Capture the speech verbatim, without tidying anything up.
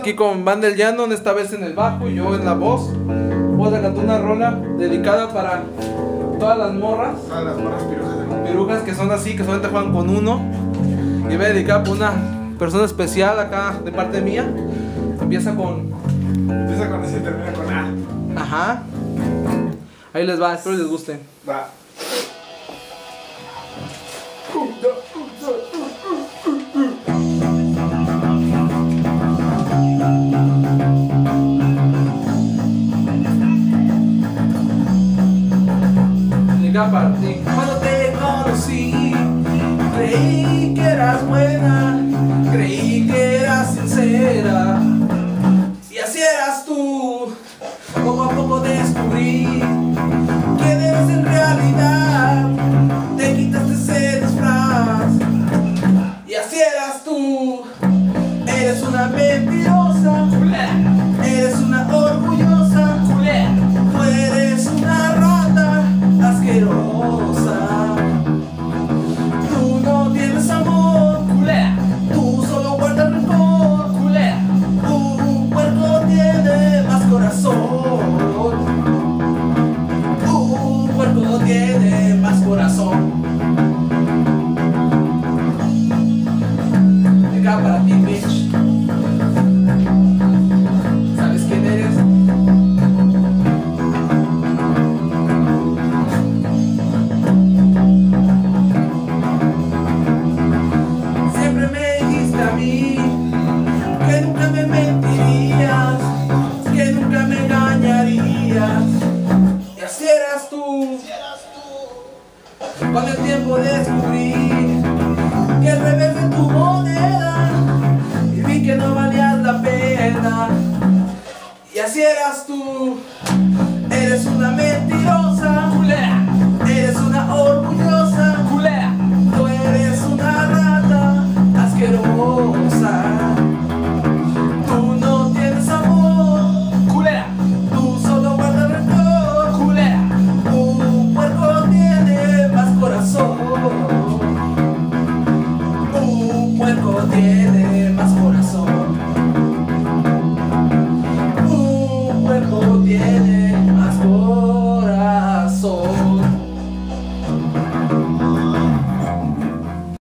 Aquí con Banda El Llano, esta vez en el bajo y yo en la voz. Vamos a cantar una rola dedicada para todas las morras. Todas las morras pirujas del mundo. Pirujas que son así, que solamente juegan con uno. Y voy a dedicar por una persona especial acá de parte mía. Empieza con... Empieza con ese y termina con A. Ajá. Ahí les va, espero les guste. Va. Para ti. Cuando te conocí, creí que eras buena, creí que eras sincera, y así eras tú. Poco a poco descubrí que eres en realidad, te quitaste ese disfraz, y así eras tú. Eres una mentirosa, eres una orgullosa, tú eres una rata asquerosa. Tú no tienes amor, culea. Tú solo guardas rencor, culea. Tu cuerpo tiene más corazón. Tu cuerpo tiene más corazón. Venga para ti, bitch. ¿Sabes quién eres? Con el tiempo descubrí que el revés de tu moneda y vi que no valías la pena, y así eras tú. Eres una mentirosa.